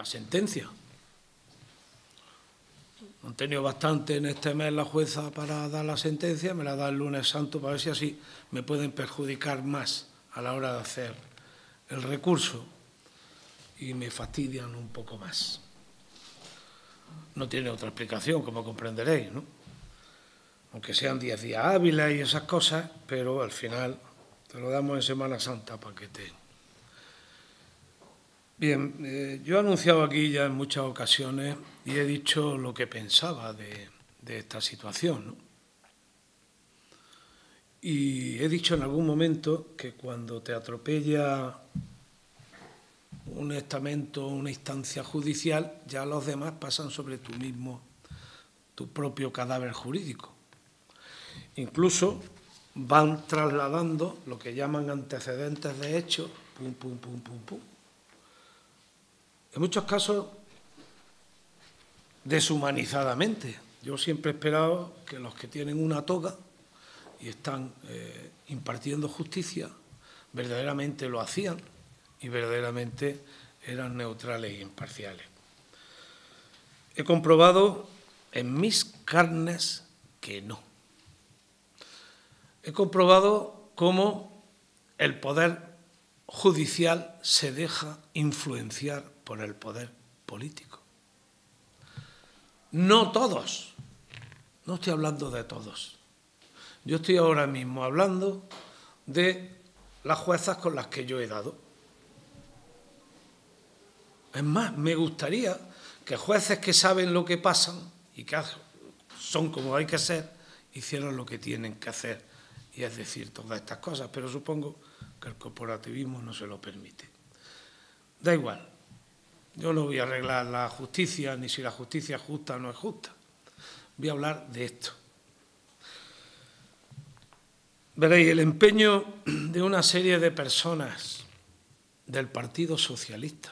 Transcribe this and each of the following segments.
sentencia. Han tenido bastante en este mes la jueza para dar la sentencia, me la da el lunes santo para ver si así me pueden perjudicar más a la hora de hacer el recurso y me fastidian un poco más. No tiene otra explicación, como comprenderéis, ¿no? Aunque sean 10 días hábiles y esas cosas, pero al final te lo damos en Semana Santa para que te... Bien, yo he anunciado aquí ya en muchas ocasiones y he dicho lo que pensaba de esta situación, ¿no? Y he dicho en algún momento que cuando te atropella un estamento, una instancia judicial, ya los demás pasan sobre tu propio cadáver jurídico. Incluso van trasladando lo que llaman antecedentes de hechos, pum, pum, pum, pum, pum. En muchos casos, deshumanizadamente. Yo siempre he esperado que los que tienen una toga y están impartiendo justicia, verdaderamente lo hacían y verdaderamente eran neutrales e imparciales. He comprobado en mis carnes que no. He comprobado cómo el poder judicial se deja influenciar por el poder político. No todos, no estoy hablando de todos. Yo estoy ahora mismo hablando de las juezas con las que yo he dado. Es más, me gustaría que jueces que saben lo que pasan y que son como hay que ser, hicieran lo que tienen que hacer, y es decir, todas estas cosas, pero supongo que el corporativismo no se lo permite. Da igual, yo no voy a arreglar la justicia, ni si la justicia es justa o no es justa. Voy a hablar de esto. Veréis, el empeño de una serie de personas del Partido Socialista,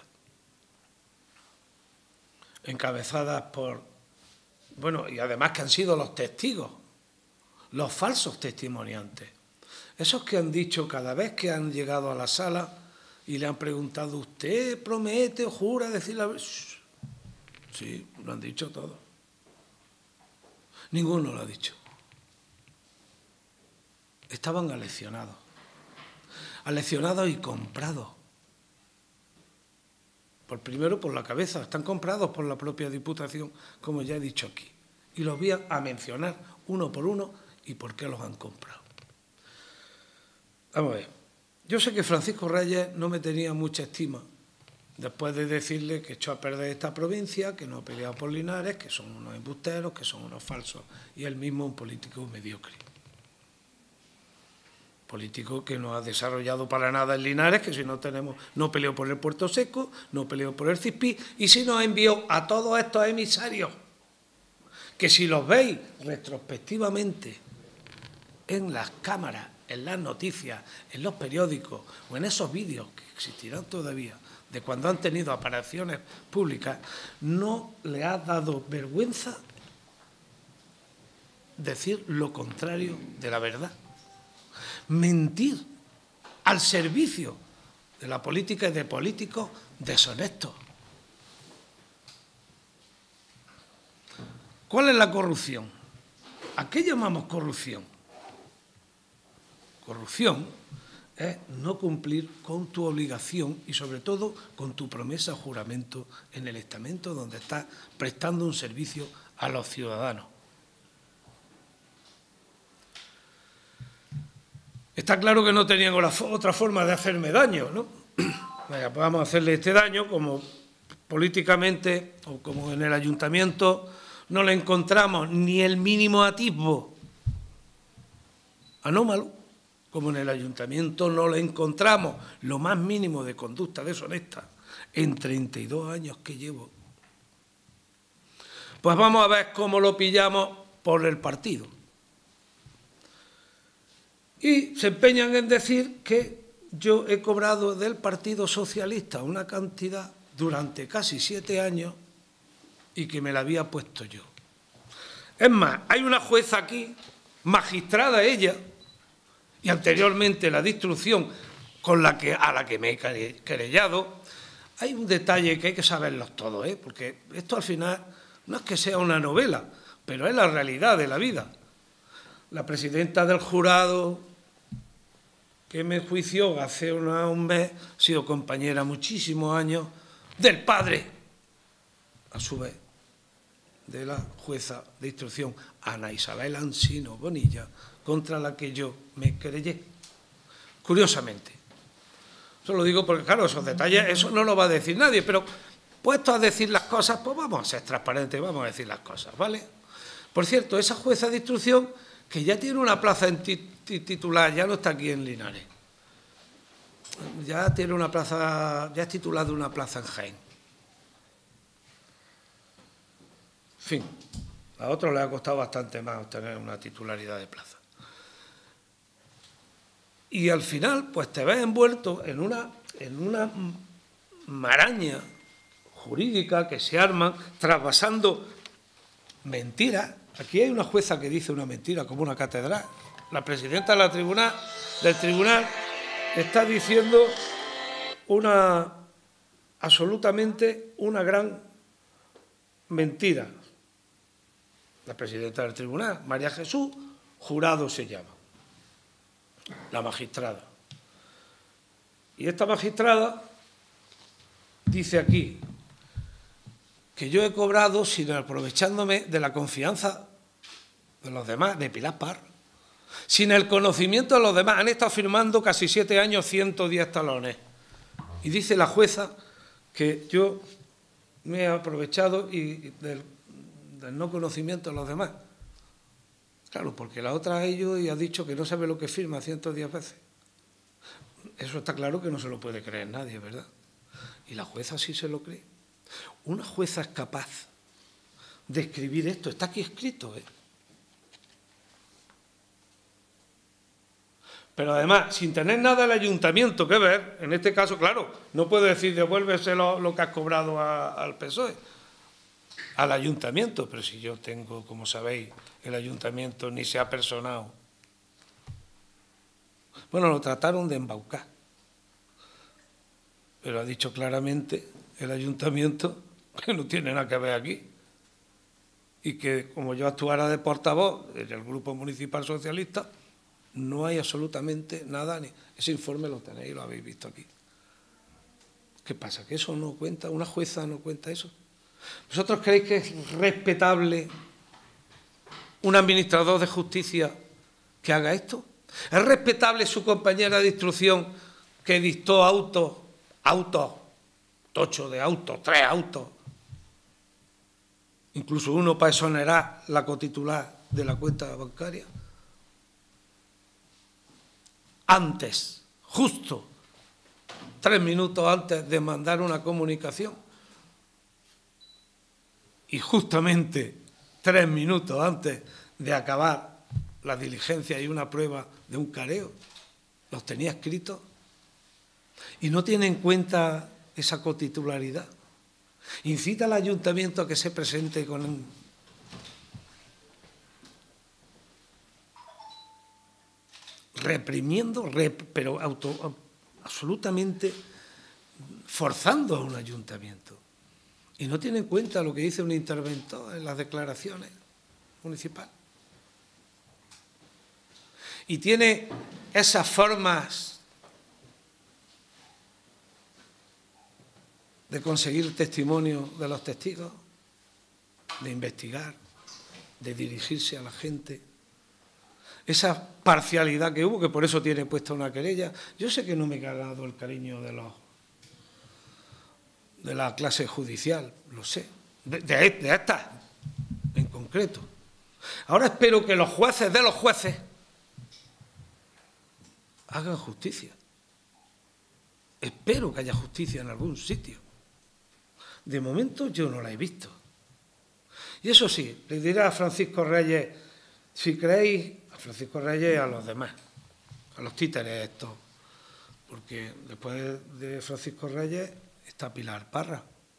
encabezadas por, bueno, y además que han sido los testigos, los falsos testimoniantes, esos que han dicho cada vez que han llegado a la sala y le han preguntado, ¿usted promete o jura decir la verdad? Sí, lo han dicho todo. Ninguno lo ha dicho. Estaban aleccionados y comprados. Primero por la cabeza, están comprados por la propia Diputación, como ya he dicho aquí. Y los voy a mencionar uno por uno y por qué los han comprado. Vamos a ver. Yo sé que Francisco Reyes no me tenía mucha estima, después de decirle que echó a perder esta provincia, que no ha peleado por Linares, que son unos embusteros, que son unos falsos, y él mismo un político mediocre. Político que no ha desarrollado para nada en Linares, que si no tenemos, no peleó por el Puerto Seco, no peleó por el CISPI, y si nos envió a todos estos emisarios, que si los veis retrospectivamente en las cámaras, en las noticias, en los periódicos o en esos vídeos que existirán todavía, de cuando han tenido apariciones públicas, no le ha dado vergüenza decir lo contrario de la verdad. Mentir al servicio de la política y de políticos deshonestos. ¿Cuál es la corrupción? ¿A qué llamamos corrupción? Corrupción es no cumplir con tu obligación y sobre todo con tu promesa o juramento en el estamento donde estás prestando un servicio a los ciudadanos. Está claro que no tenían otra forma de hacerme daño, ¿no? Vaya, pues vamos a hacerle este daño, como políticamente o como en el ayuntamiento no le encontramos ni el mínimo atisbo anómalo, como en el ayuntamiento no le encontramos lo más mínimo de conducta deshonesta en 32 años que llevo. Pues vamos a ver cómo lo pillamos por el partido. Y se empeñan en decir que yo he cobrado del Partido Socialista una cantidad durante casi 7 años y que me la había puesto yo. Es más, hay una jueza aquí, magistrada ella, y anteriormente la de instrucción a la que me he querellado, Hay un detalle que hay que saberlos todos, porque esto al final no es que sea una novela, pero es la realidad de la vida. La presidenta del jurado que me enjuició hace un mes ha sido compañera muchísimos años del padre, a su vez, de la jueza de instrucción Ana Isabel Ansino Bonilla, contra la que yo me querellé, curiosamente. Eso lo digo porque, claro, esos detalles, eso no lo va a decir nadie, pero puesto a decir las cosas, pues vamos a ser transparentes, vamos a decir las cosas, ¿vale? Por cierto, esa jueza de instrucción, que ya tiene una plaza en titular, ya no está aquí en Linares, ya tiene una plaza, ya es titular de una plaza en Jaén. En fin, a otros les ha costado bastante más obtener una titularidad de plaza. Y al final, pues te ves envuelto en una maraña jurídica que se arman trasvasando mentiras. Aquí hay una jueza que dice una mentira como una catedral. La presidenta del tribunal está diciendo absolutamente una gran mentira. La presidenta del tribunal, María Jesús Jurado se llama, la magistrada. Y esta magistrada dice aquí que yo he cobrado sin aprovechándome de la confianza de los demás, de Pilar Parr, sin el conocimiento de los demás. Han estado firmando casi 7 años 110 talones. Y dice la jueza que yo me he aprovechado del no conocimiento de los demás. Claro, porque la otra ha ido y ha dicho que no sabe lo que firma 110 veces. Eso está claro que no se lo puede creer nadie, ¿verdad? Y la jueza sí se lo cree. Una jueza es capaz de escribir esto, está aquí escrito, Pero además, sin tener nada el ayuntamiento que ver, en este caso, claro, no puedo decir devuélvese lo que has cobrado al PSOE, al ayuntamiento, pero si yo tengo, como sabéis, el ayuntamiento ni se ha personado. Bueno, lo trataron de embaucar, pero ha dicho claramente el ayuntamiento que no tiene nada que ver aquí y que como yo actuara de portavoz del Grupo Municipal Socialista, no hay absolutamente nada, ese informe lo tenéis, lo habéis visto aquí. ¿Qué pasa? ¿Que eso no cuenta? ¿Una jueza no cuenta eso? ¿Vosotros creéis que es respetable un administrador de justicia que haga esto? ¿Es respetable su compañera de instrucción que dictó autos, 8 de autos, 3 autos, incluso uno para exonerar la cotitular de la cuenta bancaria? Antes, justo 3 minutos antes de mandar una comunicación y justamente 3 minutos antes de acabar la diligencia y una prueba de un careo, los tenía escritos y no tiene en cuenta esa cotitularidad. Incita al ayuntamiento a que se presente con reprimiendo, pero absolutamente forzando a un ayuntamiento. Y no tiene en cuenta lo que dice un interventor en las declaraciones municipales. Y tiene esas formas de conseguir testimonio de los testigos, de investigar, de dirigirse a la gente. Esa parcialidad que hubo, que por eso tiene puesta una querella. Yo sé que no me ha ganado el cariño de la clase judicial, lo sé, de esta en concreto. Ahora espero que los jueces de los jueces hagan justicia. Espero que haya justicia en algún sitio. De momento yo no la he visto. Y eso sí, le diré a Francisco Reyes, si creéis, a Francisco Reyes y a los demás, a los títeres estos, porque después de Francisco Reyes está Pilar Parra.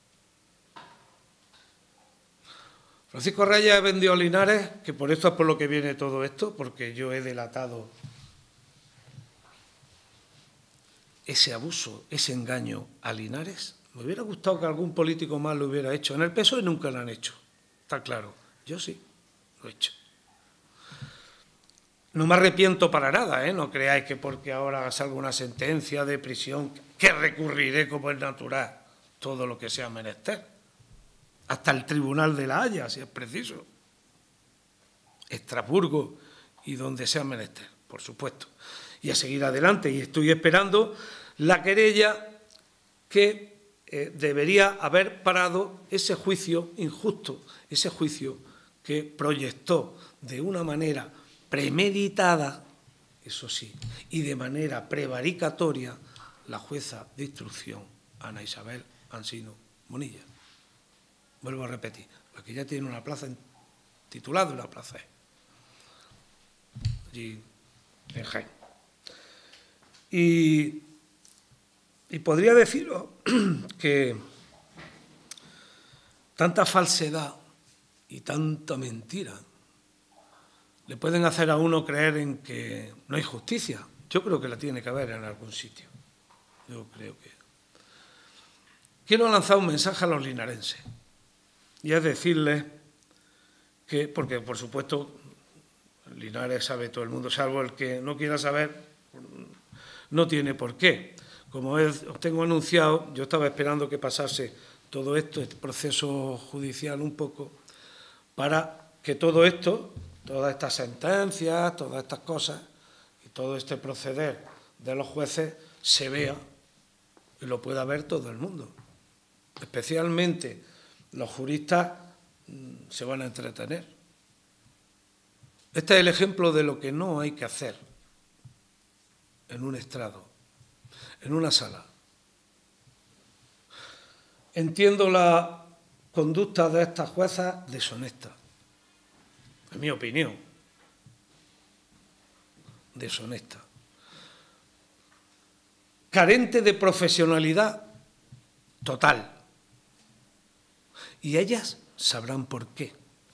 Francisco Reyes vendió a Linares, que por esto es por lo que viene todo esto, porque yo he delatado ese abuso, ese engaño a Linares, Me hubiera gustado que algún político más lo hubiera hecho. En el PSOE nunca lo han hecho, está claro. Yo sí, lo he hecho. No me arrepiento para nada, ¿eh? No creáis que porque ahora salga una sentencia de prisión que recurriré como es natural todo lo que sea menester. Hasta el Tribunal de la Haya, si es preciso. Estrasburgo y donde sea menester, por supuesto. Y a seguir adelante. Y estoy esperando la querella que debería haber parado ese juicio injusto, ese juicio que proyectó de una manera premeditada, eso sí, y de manera prevaricatoria la jueza de instrucción Ana Isabel Ansino Monilla. Vuelvo a repetir, aquí ya tiene una plaza titulada una plaza allí en Jaén. Y podría deciros que tanta falsedad y tanta mentira le pueden hacer a uno creer en que no hay justicia. Yo creo que la tiene que haber en algún sitio. Yo creo que... Quiero lanzar un mensaje a los linarenses y es decirles que, porque por supuesto Linares sabe todo el mundo, salvo el que no quiera saber, no tiene por qué. Como os tengo anunciado, yo estaba esperando que pasase todo esto, este proceso judicial un poco, para que todo esto, todas estas sentencias, todas estas cosas y todo este proceder de los jueces se vea y lo pueda ver todo el mundo. Especialmente los juristas se van a entretener. Este es el ejemplo de lo que no hay que hacer en un estrado, en una sala. Entiendo la conducta de estas juezas deshonesta, en mi opinión, deshonesta, carente de profesionalidad total. Y ellas sabrán por qué.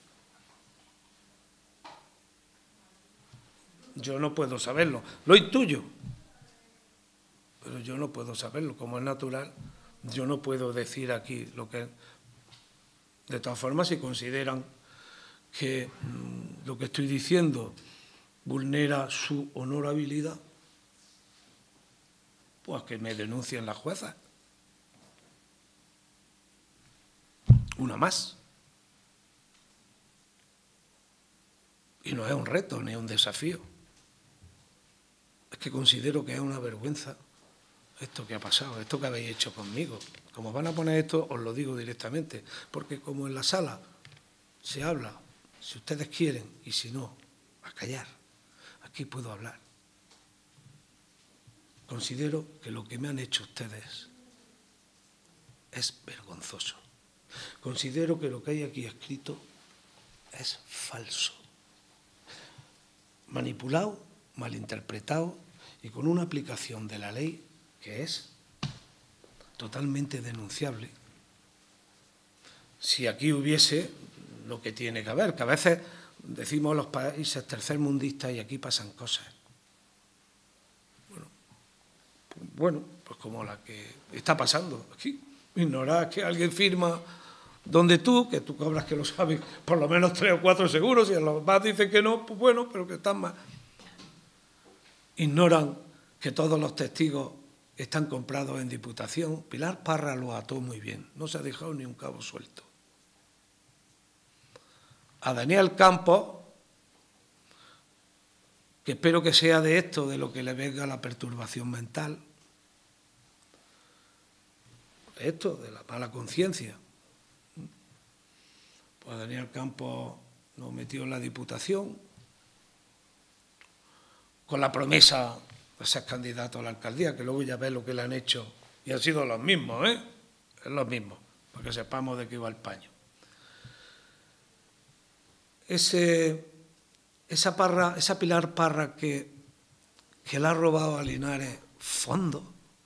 Yo no puedo saberlo, lo intuyo, pero yo no puedo saberlo, como es natural, yo no puedo decir aquí lo que... De todas formas, si consideran que lo que estoy diciendo vulnera su honorabilidad, pues que me denuncien las juezas. Una más. Y no es un reto ni un desafío. Es que considero que es una vergüenza esto que ha pasado, esto que habéis hecho conmigo. Como van a poner esto, os lo digo directamente, porque como en la sala se habla, si ustedes quieren, y si no, a callar. Aquí puedo hablar. Considero que lo que me han hecho ustedes es vergonzoso. Considero que lo que hay aquí escrito es falso, manipulado, malinterpretado y con una aplicación de la ley que es totalmente denunciable. Si aquí hubiese lo que tiene que haber, que a veces decimos los países tercermundistas y aquí pasan cosas. Bueno, pues como la que está pasando aquí. Ignorar que alguien firma donde tú, que tú cobras que lo sabes, por lo menos 3 o 4 seguros, y a los más dicen que no, pues bueno, pero que están más. Ignoran que todos los testigos están comprados en Diputación. Pilar Parra lo ató muy bien, no se ha dejado ni un cabo suelto. A Daniel Campos, que espero que sea de esto de lo que le venga la perturbación mental, de esto, de la mala conciencia. Pues Daniel Campos nos metió en la Diputación con la promesa de ser candidato a la alcaldía, que luego ya ves lo que le han hecho, y han sido los mismos, ¿eh? Es los mismos, para que sepamos de qué va el paño. Esa Pilar Parra que le ha robado a Linares fondos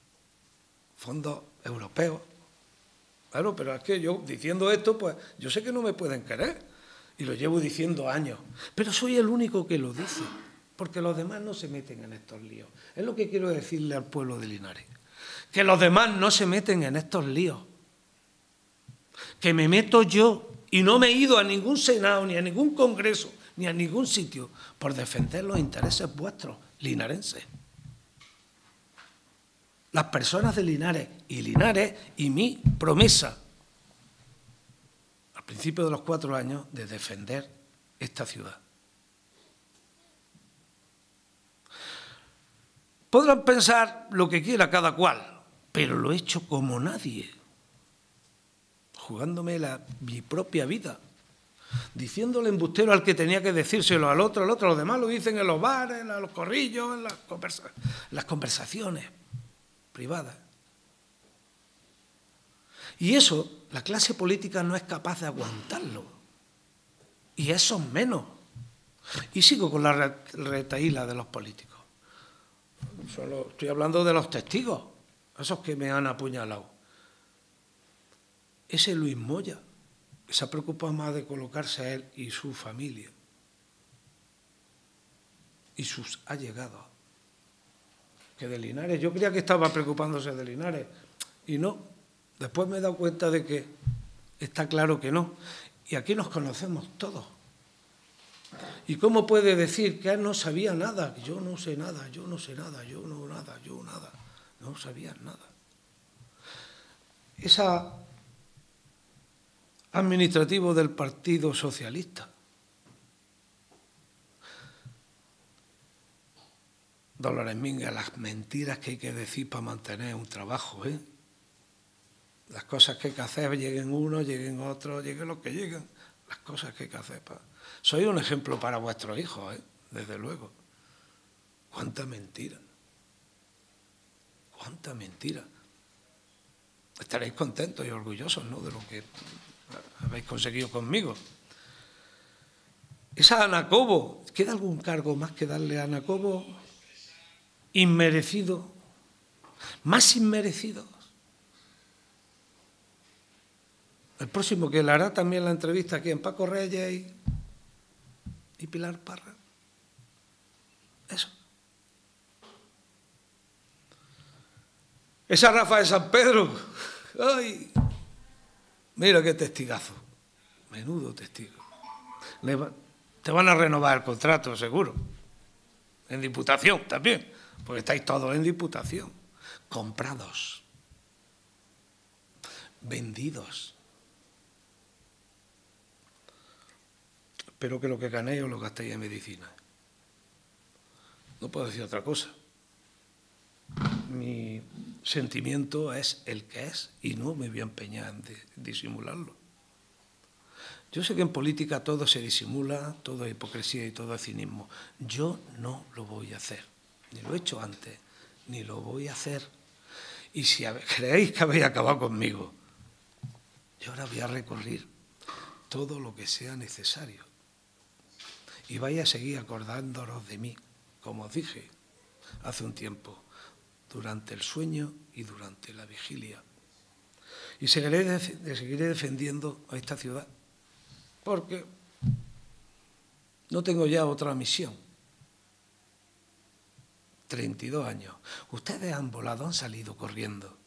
europeos. Claro, pero es que yo diciendo esto, pues yo sé que no me pueden querer, y lo llevo diciendo años, pero soy el único que lo dice, porque los demás no se meten en estos líos. Es lo que quiero decirle al pueblo de Linares. que los demás no se meten en estos líos, que me meto yo y no me he ido a ningún senado, ni a ningún congreso, ni a ningún sitio por defender los intereses vuestros, linarenses. Las personas de Linares y mi promesa al principio de los 4 años de defender esta ciudad. Podrán pensar lo que quiera cada cual, pero lo he hecho como nadie, jugándome mi propia vida, diciéndole embustero al que tenía que decírselo al otro, los demás lo dicen en los bares, en los corrillos, en las conversaciones privadas. Y eso, la clase política no es capaz de aguantarlo. Y eso menos. Y sigo con la retahíla de los políticos. Solo estoy hablando de los testigos, esos que me han apuñalado. Ese Luis Moya, que se ha preocupado más de colocarse a él y su familia y sus allegados que de Linares. Yo creía que estaba preocupándose de Linares y no. Después me he dado cuenta de que está claro que no. Y aquí nos conocemos todos. ¿Y cómo puede decir que él no sabía nada? Yo no sé nada, yo no sé nada, yo no nada, yo nada. No sabía nada. Esa administrativo del Partido Socialista. Dolores Minga, las mentiras que hay que decir para mantener un trabajo, ¿eh? Las cosas que hay que hacer, lleguen unos, lleguen otros, lleguen los que lleguen. Las cosas que hay que hacer. Soy un ejemplo para vuestros hijos, ¿eh? Desde luego. ¡Cuánta mentira! ¡Cuánta mentira! Estaréis contentos y orgullosos, ¿no?, de lo que habéis conseguido conmigo. Esa Ana Cobo, ¿queda algún cargo más que darle a Ana Cobo? Inmerecido, más inmerecido. El próximo que le hará también la entrevista aquí en Paco Reyes y Pilar Parra. Eso. Esa Rafa de San Pedro. ¡Ay! Mira qué testigazo. Menudo testigo. Te van a renovar el contrato, seguro. En Diputación también, porque estáis todos en Diputación. Comprados. Vendidos. Espero que lo que ganéis os lo gastéis en medicina. No puedo decir otra cosa. Mi sentimiento es el que es y no me voy a empeñar en disimularlo. Yo sé que en política todo se disimula, todo es hipocresía y todo es cinismo. Yo no lo voy a hacer. Ni lo he hecho antes, ni lo voy a hacer. Y si creéis que habéis acabado conmigo, yo ahora voy a recorrer todo lo que sea necesario. Y vais a seguir acordándonos de mí, como os dije hace un tiempo, durante el sueño y durante la vigilia. Y seguiré defendiendo a esta ciudad, porque no tengo ya otra misión. 32 años. Ustedes han volado, han salido corriendo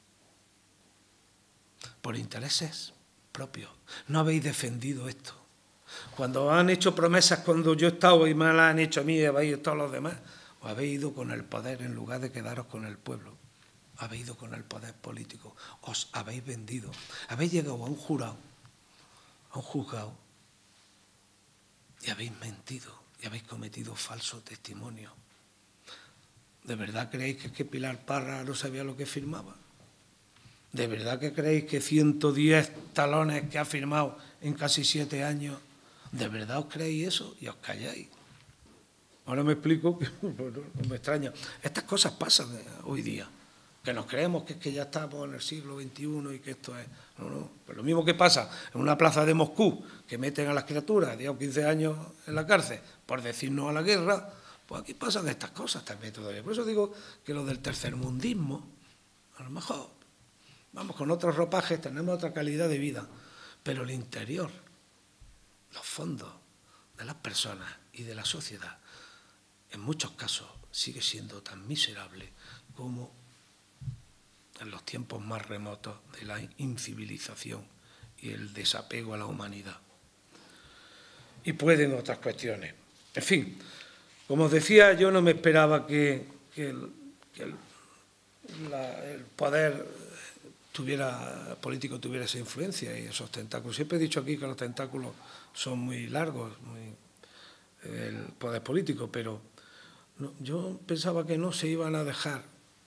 por intereses propios. No habéis defendido esto. Cuando han hecho promesas cuando yo he estado y me las han hecho a mí y habéis estado los demás, os habéis ido con el poder en lugar de quedaros con el pueblo. Habéis ido con el poder político. Os habéis vendido. Habéis llegado a un jurado, a un juzgado, y habéis mentido y habéis cometido falso testimonio. ¿De verdad creéis que Pilar Parra no sabía lo que firmaba? ¿De verdad que creéis que 110 talones que ha firmado en casi 7 años, de verdad os creéis eso y os calláis? Ahora me explico, que no me extraña. Estas cosas pasan hoy día, que nos creemos que es que ya estamos en el siglo XXI y que esto es... No. Pues lo mismo que pasa en una plaza de Moscú, que meten a las criaturas 10 o 15 años en la cárcel por decir no a la guerra, pues aquí pasan estas cosas también todavía. Por eso digo que lo del tercermundismo, a lo mejor vamos con otros ropajes, tenemos otra calidad de vida, pero el interior, los fondos de las personas y de la sociedad, en muchos casos sigue siendo tan miserable como en los tiempos más remotos de la incivilización y el desapego a la humanidad. Y pueden otras cuestiones. En fin, como os decía, yo no me esperaba que el poder político tuviera esa influencia y esos tentáculos. Siempre he dicho aquí que los tentáculos son muy largos, el poder político, pero no, yo pensaba que no se iban a dejar.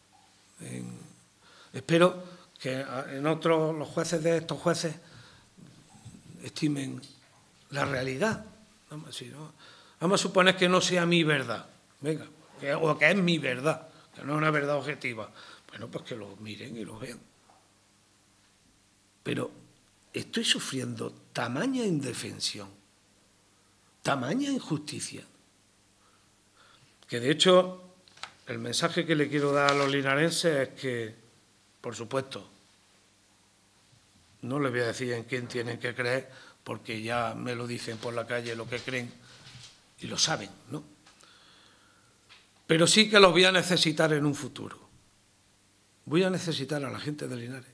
Espero que en otros, los jueces de estos jueces estimen la realidad. Vamos a suponer que no sea mi verdad, venga, o que es mi verdad, que no es una verdad objetiva. Bueno, pues que lo miren y lo vean. Pero estoy sufriendo tamaña indefensión, tamaña injusticia, que de hecho el mensaje que le quiero dar a los linarenses es que, por supuesto, no les voy a decir en quién tienen que creer, porque ya me lo dicen por la calle lo que creen y lo saben, ¿no? Pero sí que los voy a necesitar en un futuro. Voy a necesitar a la gente de Linares.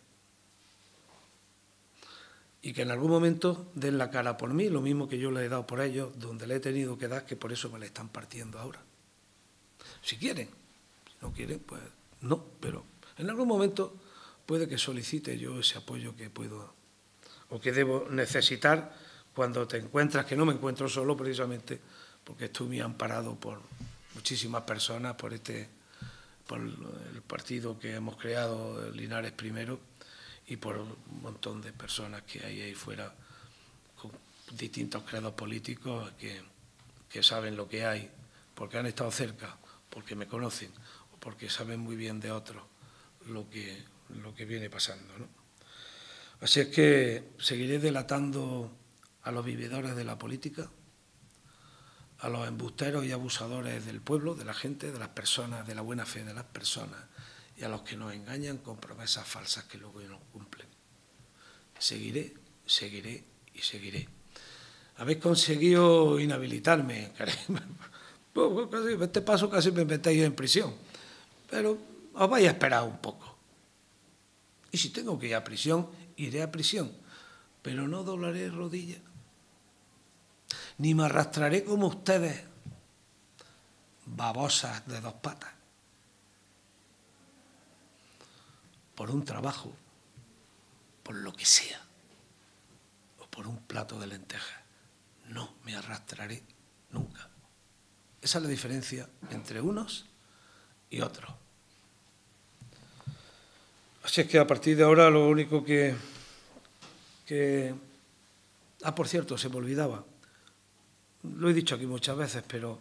Y que en algún momento den la cara por mí, lo mismo que yo le he dado por ellos, donde le he tenido que dar, que por eso me la están partiendo ahora. Si quieren, si no quieren, pues no, pero en algún momento puede que solicite yo ese apoyo que puedo o que debo necesitar cuando te encuentras, que no me encuentro solo precisamente, porque estoy muy amparado por muchísimas personas, por el partido que hemos creado, Linares Primero, y por un montón de personas que hay ahí fuera con distintos credos políticos que saben lo que hay, porque han estado cerca, porque me conocen, o porque saben muy bien de otros lo que viene pasando, ¿no? Así es que seguiré delatando a los vividores de la política, a los embusteros y abusadores del pueblo, de la gente, de las personas, de la buena fe de las personas, y a los que nos engañan con promesas falsas que luego no cumplen. Seguiré, seguiré y seguiré. Habéis conseguido inhabilitarme, este paso casi me metéis en prisión, pero os vais a esperar un poco. Y si tengo que ir a prisión, iré a prisión, pero no doblaré rodillas, ni me arrastraré como ustedes, babosas de dos patas, por un trabajo, por lo que sea, o por un plato de lentejas. No me arrastraré nunca. Esa es la diferencia entre unos y otros. Así es que a partir de ahora lo único que... por cierto, se me olvidaba. Lo he dicho aquí muchas veces, pero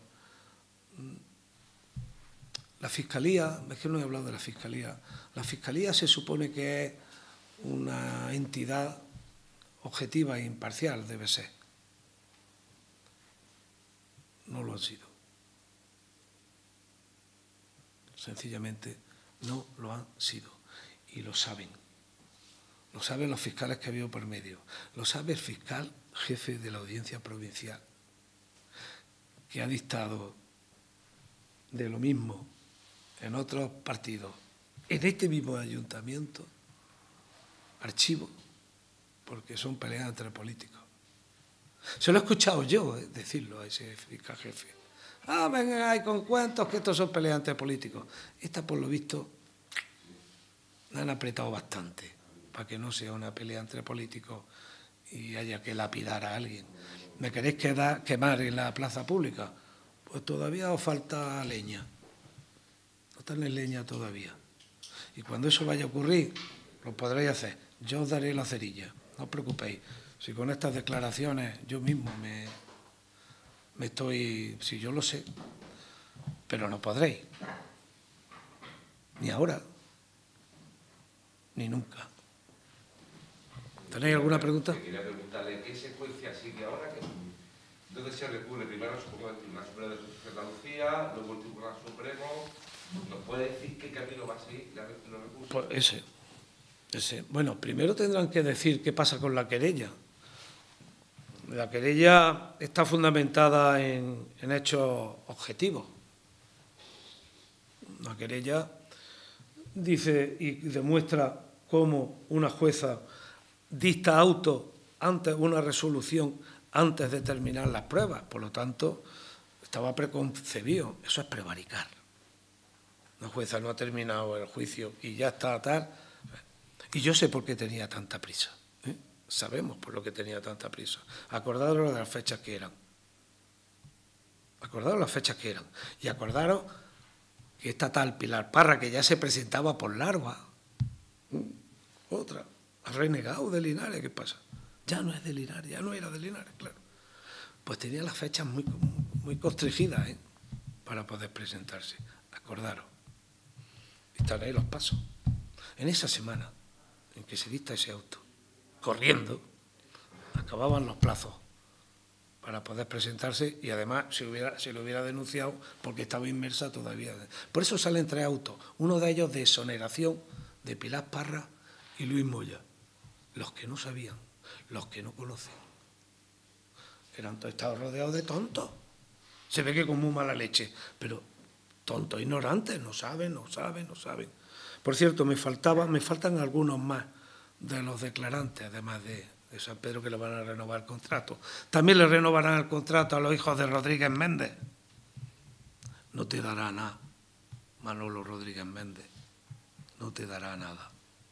la Fiscalía, es que no he hablado de la Fiscalía. La Fiscalía se supone que es una entidad objetiva e imparcial, debe ser. No lo han sido. Sencillamente no lo han sido. Y lo saben. Lo saben los fiscales que ha habido por medio. Lo sabe el fiscal jefe de la Audiencia Provincial, que ha dictado de lo mismo en otros partidos, en este mismo ayuntamiento, archivo, porque son peleas entre políticos. Se lo he escuchado yo decirlo a ese fiscal jefe. Venga, hay con cuentos que estos son peleas entre políticos. Esta, por lo visto, la han apretado bastante para que no sea una pelea entre políticos y haya que lapidar a alguien. ¿Me queréis quemar en la plaza pública? Pues todavía os falta leña. No tenéis leña todavía. Y cuando eso vaya a ocurrir, lo podréis hacer. Yo os daré la cerilla, no os preocupéis. Si con estas declaraciones yo mismo me estoy... Si yo lo sé, pero no podréis. Ni ahora, ni nunca. ¿Tenéis alguna pregunta? Quería preguntarle qué secuencia sigue ahora. ¿Dónde se recurre? Primero, supongo, el Tribunal Superior de Justicia de Andalucía, luego el Tribunal Supremo. ¿Nos puede decir qué camino va a seguir los recursos? Pues ese. Bueno, primero tendrán que decir qué pasa con la querella. La querella está fundamentada en hechos objetivos. La querella dice y demuestra cómo una jueza dicta auto antes, una resolución antes de terminar las pruebas. Por lo tanto, estaba preconcebido. Eso es prevaricar. La jueza no ha terminado el juicio y ya está tal. Y yo sé por qué tenía tanta prisa. Sabemos por lo que tenía tanta prisa. Acordaros de las fechas que eran. Acordaros las fechas que eran. Y acordaros que esta tal Pilar Parra, que ya se presentaba por Larva, otra, ha renegado de Linares. ¿Qué pasa? Ya no es de Linares, ya no era de Linares, claro. Pues tenía las fechas muy constringidas, para poder presentarse. Acordaros. Están ahí los pasos. En esa semana en que se dicta ese auto, corriendo, acababan los plazos para poder presentarse y además se lo hubiera denunciado porque estaba inmersa todavía. Por eso salen 3 autos, uno de ellos de exoneración de Pilar Parra y Luis Moya. Los que no sabían, los que no conocen. Estaban rodeados de tontos. Se ve que con muy mala leche, pero tontos, ignorantes, no saben. Por cierto, me faltan algunos más de los declarantes, además de San Pedro, que le van a renovar el contrato. También le renovarán el contrato a los hijos de Rodríguez Méndez. No te dará nada, Manolo Rodríguez Méndez. No te dará nada.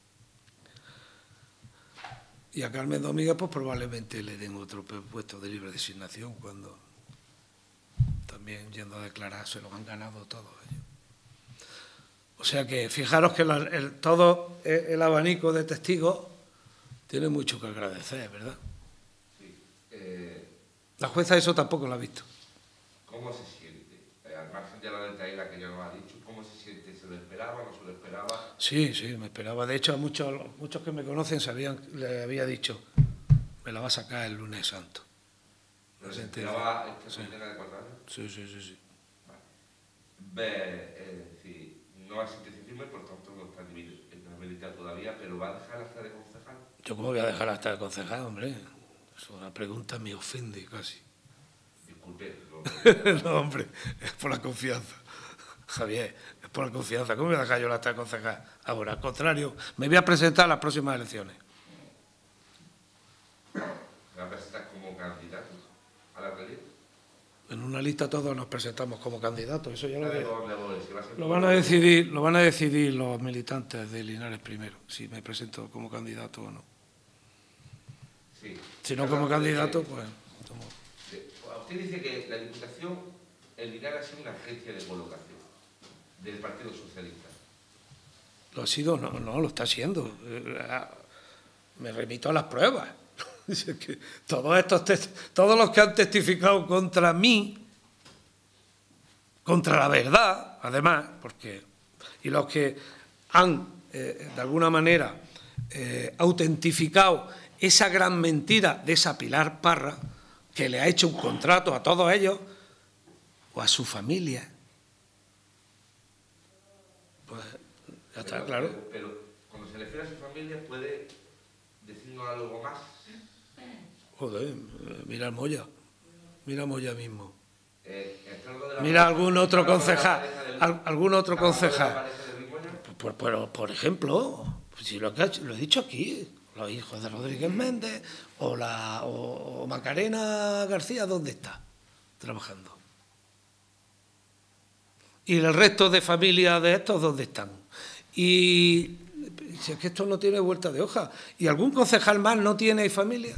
Y a Carmen Domínguez, pues probablemente le den otro puesto de libre designación cuando también yendo a declarar se lo han ganado todos ellos. O sea que fijaros que todo el abanico de testigos tiene mucho que agradecer, ¿verdad? Sí. La jueza eso tampoco lo ha visto. ¿Cómo se siente? Al margen de la detalle que ya nos ha dicho, ¿cómo se siente? ¿Se lo esperaba, no se lo esperaba? Sí, me esperaba. De hecho, a muchos que me conocen le había dicho, me la va a sacar el lunes santo. ¿Pero se esperaba esta condena de 4 años? Sí. Vale. Es decir, no hay sentencia firme, por tanto no está inhabilitado todavía, pero ¿va a dejar hasta de concejal? ¿Yo cómo voy a dejar hasta de concejal, hombre? Es una pregunta me ofende casi. Disculpe. No, hombre, es por la confianza. Javier, es por la confianza. ¿Cómo voy a dejar yo hasta de concejal? Ahora, al contrario, me voy a presentar a las próximas elecciones. ¿Me va a presentar como candidato a la alcaldía? En una lista todos nos presentamos como candidatos. Eso ya lo van a decidir los militantes de Linares primero, si me presento como candidato o no. Sí. Si no como candidato, pues... Usted dice que la Diputación, el Linares ha sido una agencia de colocación del Partido Socialista. ¿Lo ha sido? No, lo está siendo. Me remito a las pruebas. Que todos los que han testificado contra mí, contra la verdad, además, y los que han, de alguna manera, autentificado esa gran mentira de esa Pilar Parra, que le ha hecho un contrato a todos ellos, o a su familia, pues ya está, claro. Pero cuando se refiere a su familia, ¿puede decirnos algo más? Joder, mira Moya mismo. Mira Mira algún otro concejal. Por ejemplo, si lo he dicho aquí, los hijos de Rodríguez Méndez o Macarena García, ¿dónde está? Trabajando. Y el resto de familias de estos, ¿dónde están? Y si es que esto no tiene vuelta de hoja. ¿Y algún concejal más no tiene familia?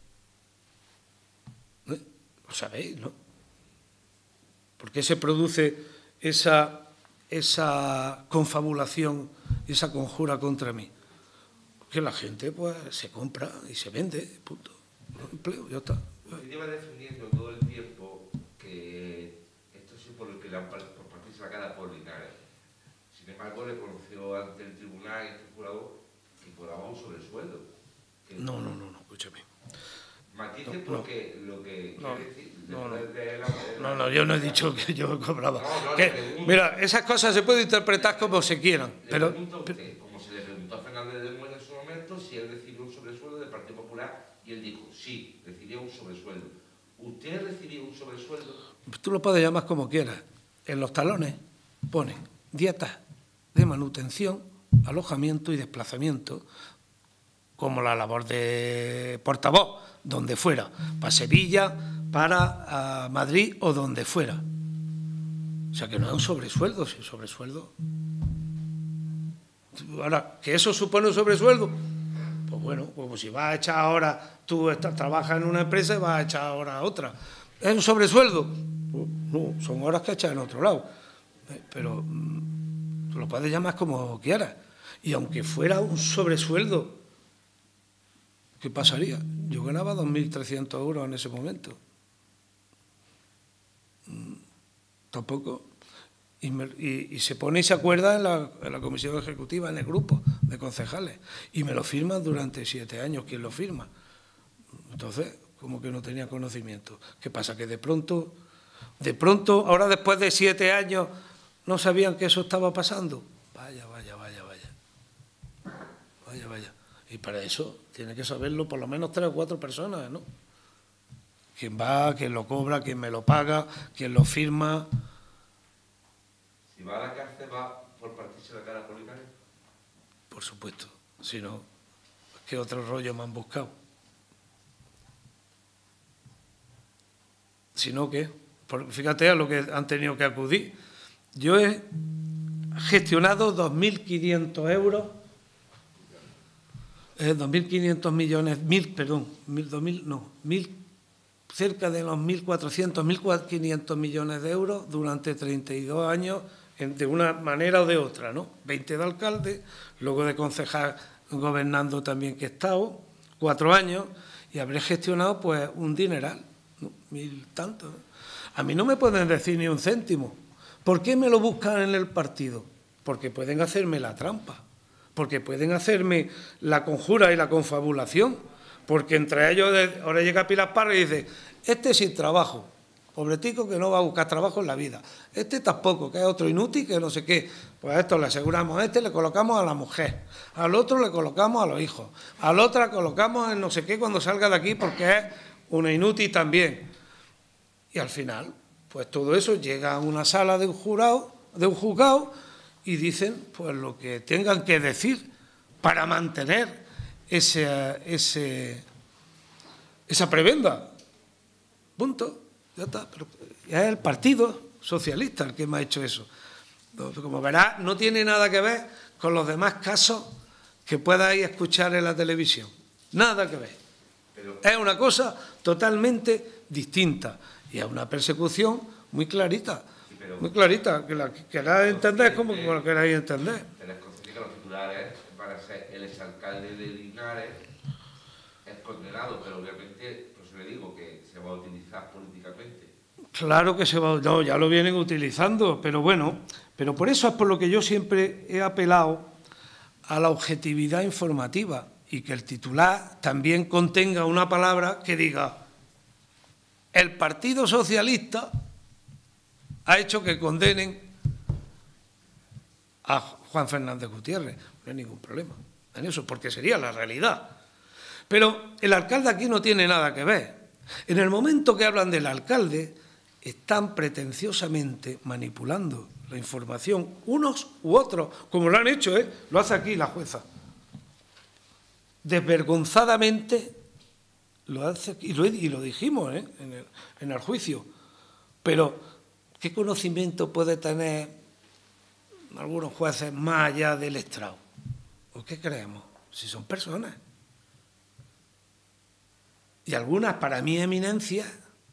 Lo sabéis, ¿no? ¿Por qué se produce esa confabulación, esa conjura contra mí? Porque la gente pues se compra y se vende, punto. No empleo, ya está. Usted lleva defendiendo todo el tiempo que esto es por lo que le han partido la cara por Linares. Sin embargo, le conoció ante el tribunal y el jurado que cobraba un sobresueldo. No, escúchame. Matice porque lo que quiere decir... No, yo no he dicho que yo cobraba. Mira, esas cosas se pueden interpretar como se quieran. Pero usted, como se le preguntó a Fernández de Moya en su momento, si él recibió un sobresueldo del Partido Popular, y él dijo, sí, recibía un sobresueldo. ¿Usted recibió un sobresueldo? Tú lo puedes llamar como quieras. En los talones pone dietas de manutención alojamiento y desplazamiento, como la labor de portavoz, donde fuera, para Sevilla, para Madrid o donde fuera. O sea, que no es un sobresueldo, si sobresueldo. Ahora, ¿que eso supone un sobresueldo? Pues bueno, pues si vas a echar ahora, tú trabajas en una empresa y vas a echar ahora a otra. ¿Es un sobresueldo? Pues no, son horas que echas en otro lado. Pero tú lo puedes llamar como quieras. Y aunque fuera un sobresueldo, ¿qué pasaría? Yo ganaba 2.300 euros en ese momento. Tampoco. Y se pone y se acuerda en la comisión ejecutiva, en el grupo de concejales. Y me lo firman durante 7 años. ¿Quién lo firma? Entonces, como que no tenía conocimiento. ¿Qué pasa? Que de pronto, ahora después de 7 años, no sabían que eso estaba pasando. Vaya. Y para eso tiene que saberlo por lo menos 3 o 4 personas, ¿no? Quién va, quién lo cobra, quién me lo paga, quién lo firma. Si va a la cárcel, ¿va por partirse la cara por Linares? Por supuesto. Si no, ¿qué otro rollo me han buscado? Si no, ¿qué? Fíjate a lo que han tenido que acudir. Yo he gestionado 2.500 euros, 2.500 millones, cerca de los 1.400, 1.500 millones de euros durante 32 años, de una manera o de otra, ¿no? 20 de alcalde, luego de concejal gobernando también que he estado, 4 años, y habré gestionado pues un dineral, ¿no? 1.000 tantos, ¿no? A mí no me pueden decir ni un céntimo. ¿Por qué me lo buscan en el partido? Porque pueden hacerme la trampa, porque pueden hacerme la conjura y la confabulación, porque entre ellos ahora llega Pilar Parra y dice, este sin trabajo, pobretico que no va a buscar trabajo en la vida, este tampoco, que es otro inútil, que no sé qué, pues a esto le aseguramos, a este le colocamos a la mujer, al otro le colocamos a los hijos, al otro le colocamos en no sé qué cuando salga de aquí porque es una inútil también. Y al final, pues todo eso llega a una sala de un juzgado y dicen pues lo que tengan que decir para mantener esa prebenda. Punto. Ya está. Pero es el Partido Socialista el que me ha hecho eso. Como verás, no tiene nada que ver con los demás casos que puedas escuchar en la televisión. Nada que ver. Es una cosa totalmente distinta. Y es una persecución muy clarita. Muy clarita. Que la queráis entender como la queráis entender. Pero es consciente que los titulares para ser el exalcalde de Linares es condenado, pero obviamente, pues le digo que se va a utilizar políticamente. Claro que se va, no, ya lo vienen utilizando, pero bueno, pero por eso es por lo que yo siempre he apelado a la objetividad informativa y que el titular también contenga una palabra que diga el Partido Socialista ha hecho que condenen a Juan Fernández Gutiérrez. No hay ningún problema en eso, porque sería la realidad. Pero el alcalde aquí no tiene nada que ver. En el momento que hablan del alcalde, están pretenciosamente manipulando la información, unos u otros, como lo han hecho, lo hace aquí la jueza. Desvergonzadamente lo hace, y lo dijimos en el juicio. Pero, ¿qué conocimiento puede tener algunos jueces más allá del estrado? ¿O qué creemos? Si son personas. Y algunas para mí eminencias,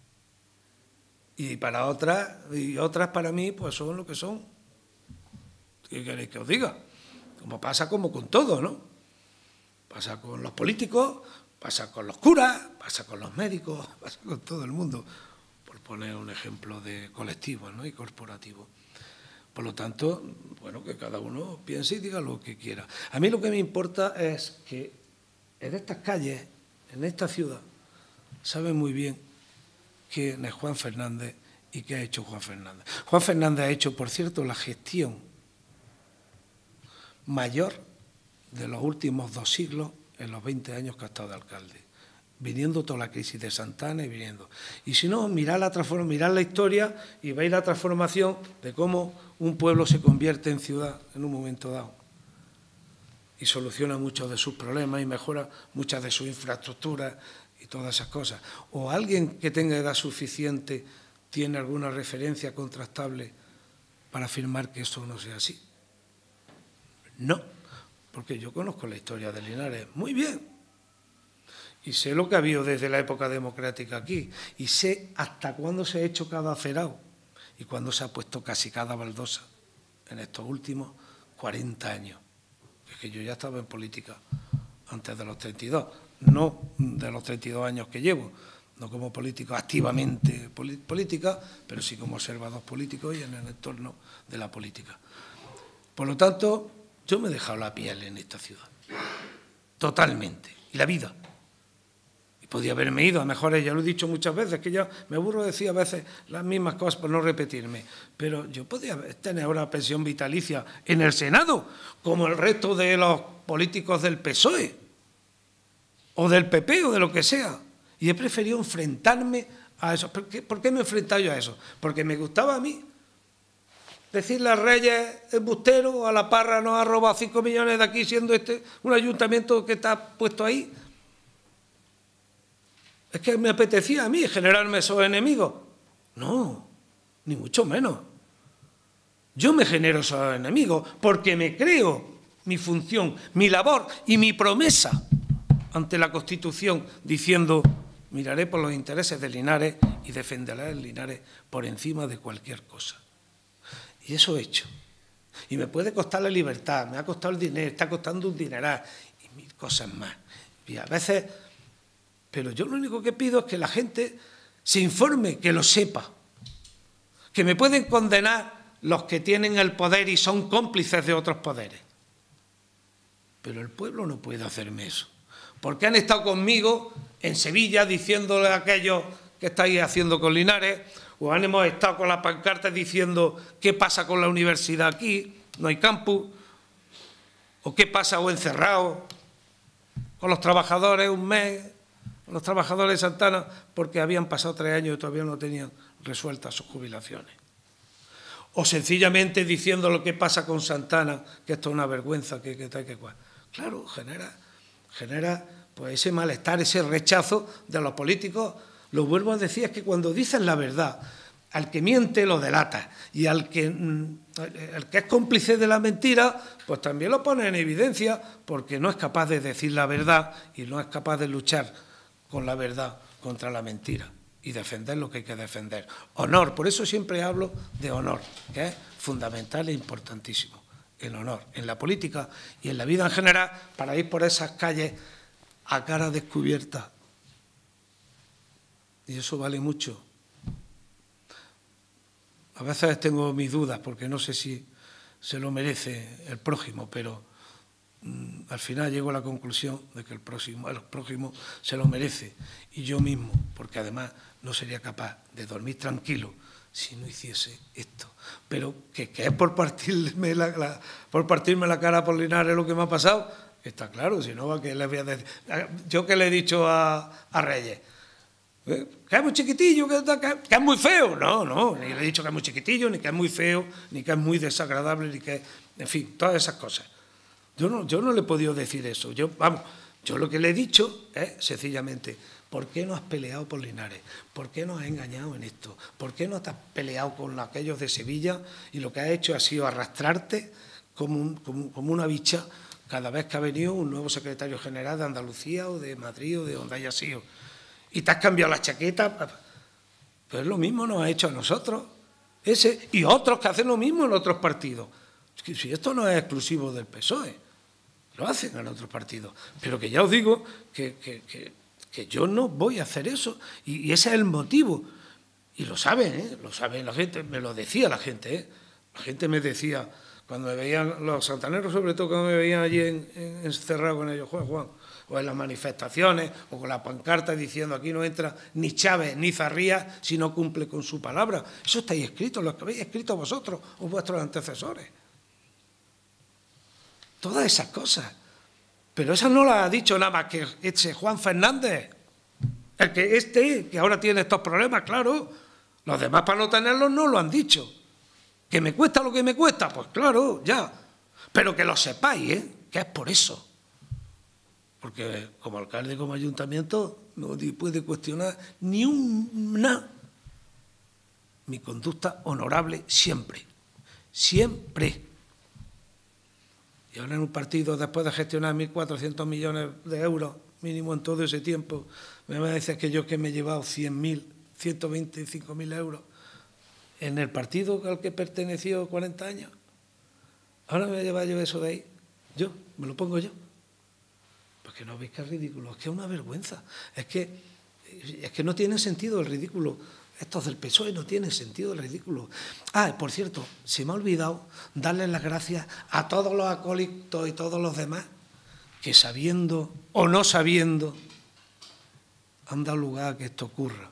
y para otras para mí pues son lo que son. ¿Qué queréis que os diga? Como pasa como con todo, ¿no? Pasa con los políticos, pasa con los curas, pasa con los médicos, pasa con todo el mundo, por poner un ejemplo de colectivo, ¿no? Y corporativo. Por lo tanto, bueno, que cada uno piense y diga lo que quiera. A mí lo que me importa es que en estas calles, en esta ciudad, saben muy bien quién es Juan Fernández y qué ha hecho Juan Fernández. Juan Fernández ha hecho, por cierto, la gestión mayor de los últimos 2 siglos en los 20 años que ha estado de alcalde, viniendo toda la crisis de Santana y viniendo. Y si no, mirad la historia y veis la transformación de cómo un pueblo se convierte en ciudad en un momento dado. y soluciona muchos de sus problemas y mejora muchas de sus infraestructuras y todas esas cosas. O alguien que tenga edad suficiente tiene alguna referencia contrastable para afirmar que eso no sea así. No, porque yo conozco la historia de Linares muy bien y sé lo que ha habido desde la época democrática aquí y sé hasta cuándo se ha hecho cada acerado y cuándo se ha puesto casi cada baldosa en estos últimos 40 años. Es que yo ya estaba en política antes de los 32, no de los 32 años que llevo, no como político activamente política, pero sí como observador político y en el entorno de la política. Por lo tanto, yo me he dejado la piel en esta ciudad, totalmente, y la vida. Y podía haberme ido a mejores, ya lo he dicho muchas veces, que ya me aburro de decir a veces las mismas cosas por no repetirme, pero yo podía tener ahora pensión vitalicia en el Senado, como el resto de los políticos del PSOE, o del PP, o de lo que sea. Y he preferido enfrentarme a eso. ¿Por qué me he enfrentado yo a eso? Porque me gustaba a mí decirle a Reyes embustero, o a La Parra nos ha robado 5 millones de aquí, siendo este un ayuntamiento que está puesto ahí. Es que me apetecía a mí generarme esos enemigos. No, ni mucho menos. Yo me genero esos enemigos porque me creo mi función, mi labor y mi promesa ante la Constitución, diciendo: miraré por los intereses de Linares y defenderé a Linares por encima de cualquier cosa. Y eso he hecho. Y me puede costar la libertad, me ha costado el dinero, está costando un dineral y mil cosas más. Y a veces, pero yo lo único que pido es que la gente se informe, que lo sepa. Que me pueden condenar los que tienen el poder y son cómplices de otros poderes. Pero el pueblo no puede hacerme eso. Porque han estado conmigo en Sevilla diciéndole a aquellos que estáis haciendo con Linares, o hemos estado con las pancartas diciendo qué pasa con la universidad aquí, no hay campus, o qué pasa o encerrado con los trabajadores un mes, con los trabajadores de Santana, porque habían pasado 3 años y todavía no tenían resueltas sus jubilaciones. O sencillamente diciendo lo que pasa con Santana, que esto es una vergüenza, que tal, que cual. Claro, genera pues ese malestar, ese rechazo de los políticos. Lo vuelvo a decir, es que cuando dicen la verdad, al que miente lo delata, y al que es cómplice de la mentira, pues también lo pone en evidencia, porque no es capaz de decir la verdad y no es capaz de luchar con la verdad contra la mentira y defender lo que hay que defender. Honor, por eso siempre hablo de honor, que es fundamental e importantísimo. El honor en la política y en la vida en general, para ir por esas calles a cara descubierta. Y eso vale mucho. A veces tengo mis dudas porque no sé si se lo merece el prójimo, pero al final llego a la conclusión de que el prójimo se lo merece, y yo mismo, porque además no sería capaz de dormir tranquilo si no hiciese esto. Pero que es por partirme la cara por Linares lo que me ha pasado, está claro. Si no, ¿qué le voy a decir? Yo que le he dicho a Reyes, que es muy chiquitillo, que es muy feo. No, ni le he dicho que es muy chiquitillo, ni que es muy feo, ni que es muy desagradable, ni que, en fin, todas esas cosas. Yo no le he podido decir eso. Yo lo que le he dicho es sencillamente: ¿por qué no has peleado por Linares? ¿Por qué nos has engañado en esto? ¿Por qué no te has peleado con aquellos de Sevilla y lo que has hecho ha sido arrastrarte como una bicha cada vez que ha venido un nuevo secretario general de Andalucía o de Madrid o de donde haya sido? Y te has cambiado la chaqueta. Pues lo mismo nos ha hecho a nosotros, ese y otros que hacen lo mismo en otros partidos. Si esto no es exclusivo del PSOE, lo hacen en otros partidos. Pero que ya os digo que yo no voy a hacer eso, y ese es el motivo. Y lo saben, lo saben la gente, me lo decía la gente, La gente me decía, cuando me veían, los santaneros sobre todo, cuando me veían allí encerrado con ellos, Juan, o en las manifestaciones, o con la pancarta diciendo: aquí no entra ni Chávez ni Zarría si no cumple con su palabra. Eso está ahí escrito, lo que habéis escrito vosotros o vuestros antecesores. Todas esas cosas. Pero eso no las ha dicho nada más que ese Juan Fernández. El que ahora tiene estos problemas, claro. Los demás, para no tenerlos, no lo han dicho. ¿Que me cuesta lo que me cuesta? Pues claro, ya. Pero que lo sepáis, que es por eso. Porque como alcalde, como ayuntamiento, no puede cuestionar ni una mi conducta honorable siempre. Siempre. Y ahora en un partido, después de gestionar 1.400 millones de euros, mínimo en todo ese tiempo, me va a decir que yo que me he llevado 100.000, 125.000 euros en el partido al que perteneció 40 años. Ahora me voy a llevar yo eso de ahí. Yo, me lo pongo yo. Porque no veis que es ridículo, es que es una vergüenza. Es que no tiene sentido el ridículo. Estos del PSOE no tienen sentido el ridículo. Ah, por cierto, se me ha olvidado darles las gracias a todos los acólitos y todos los demás que sabiendo o no sabiendo han dado lugar a que esto ocurra.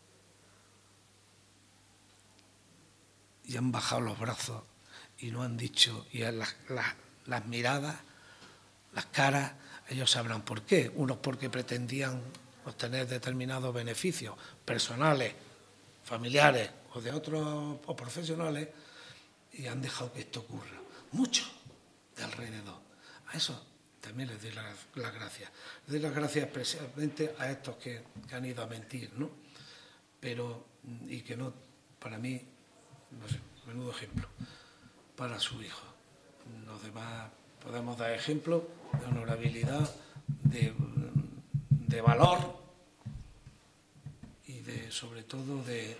Y han bajado los brazos y no han dicho, y las miradas, las caras, ellos sabrán por qué. Unos porque pretendían obtener determinados beneficios personales, familiares o de otros o profesionales, y han dejado que esto ocurra. Mucho de alrededor. A eso también les doy las gracias. Les doy las gracias especialmente a estos que han ido a mentir, ¿no? Pero, y que no, para mí, no sé, menudo ejemplo para su hijo. Los demás podemos dar ejemplo de honorabilidad, de valor y sobre todo de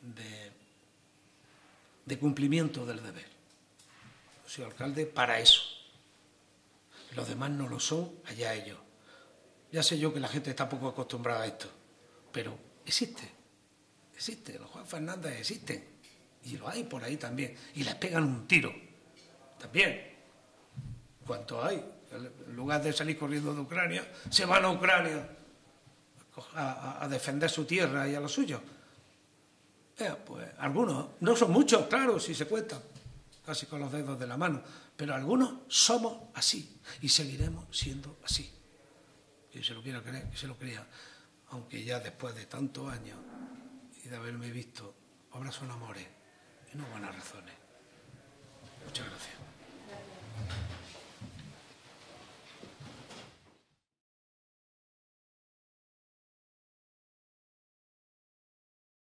cumplimiento del deber. Soy alcalde para eso. Los demás no lo son, allá ellos. Ya sé yo que la gente está poco acostumbrada a esto, pero existe, los Juan Fernández existen, y lo hay por ahí también, y les pegan un tiro, también. ¿Cuántos hay? En lugar de salir corriendo de Ucrania, se van a Ucrania a defender su tierra y a los suyos. Pues algunos, no son muchos, claro, si se cuentan, casi con los dedos de la mano, pero algunos somos así y seguiremos siendo así. Quien se lo quiera creer, que se lo crea, aunque ya después de tantos años y de haberme visto, obras son amores y no buenas razones.